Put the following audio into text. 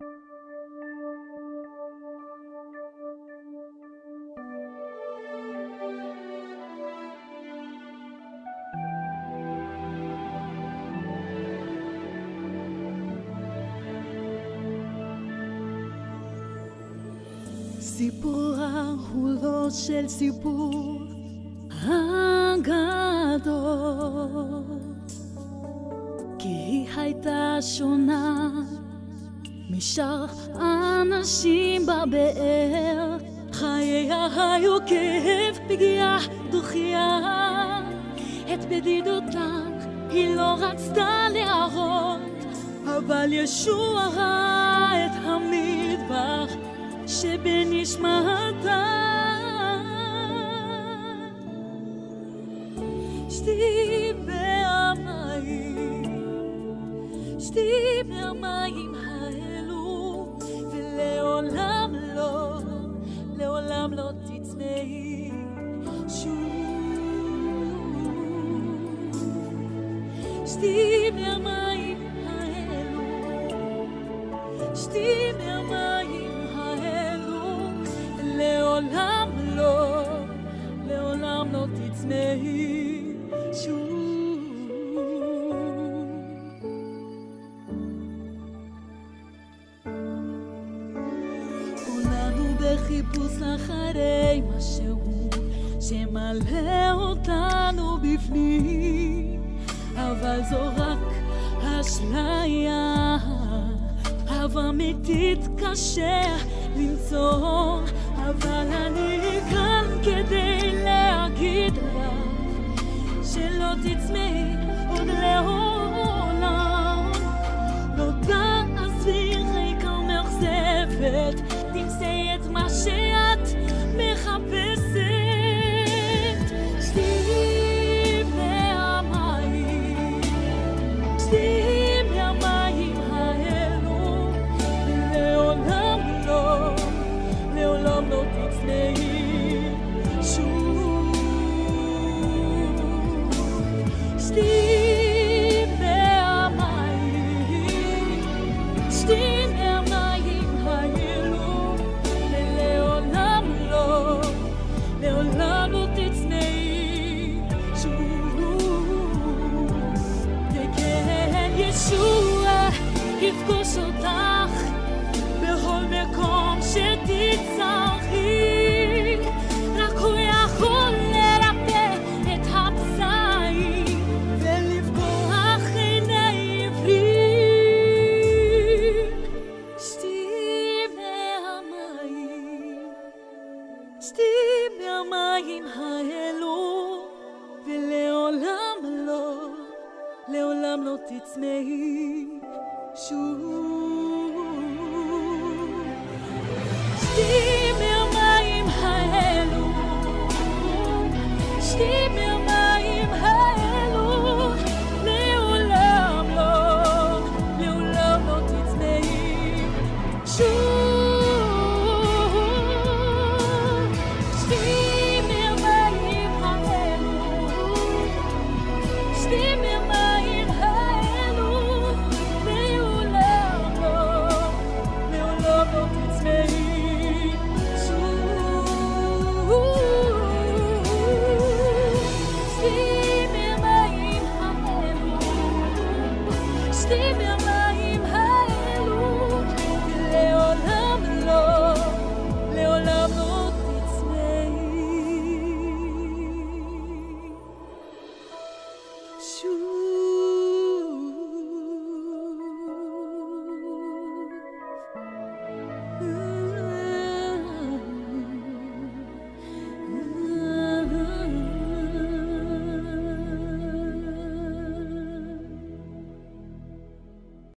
סיפורה הוא לא של סיפור הגדול, כי היא הייתה שונה משאר אנשים בבאר. חייה היו כאב, פגיעה, דוחייה. את בדידותה היא לא רצתה להראות, אבל ישוע ראה את המדבר שבנשמתה. שתי מהמים האלו, ולעולם לא, לעולם לא תצמאי שוב. שתי מהמים האלו, שתי מהמים האלו, לעולם לא, לעולם לא תצמאי שוב. כולנו בחיפוש אחרי משהו שמלא אותנו בפנים, אבל זו רק אשליה, אהבה אמיתית קשה למצוא. אבל אני כאן כדי להגיד לך שלא תצמאי עוד לעולם, לא תעזבי ריקה ומאכזבת, תמצאי את מה שאת מחפשת. שתי מהמים, שתי מהמים האלו, לעולם לא, לעולם לא תצמאי שוב. שתי מהמים, שתי מהמים האלו, לעולם לא, לעולם לא תצמאי שוב. וכן ישוע יפגוש אותך בכל מקום שתצטרכי, רק הוא יכול לרפא את הפצעים ולפקוח עיני עיוורים. שתי מהמים, שתי מהמים האלו, ולעולם לא, לעולם לא תצמאי שוב.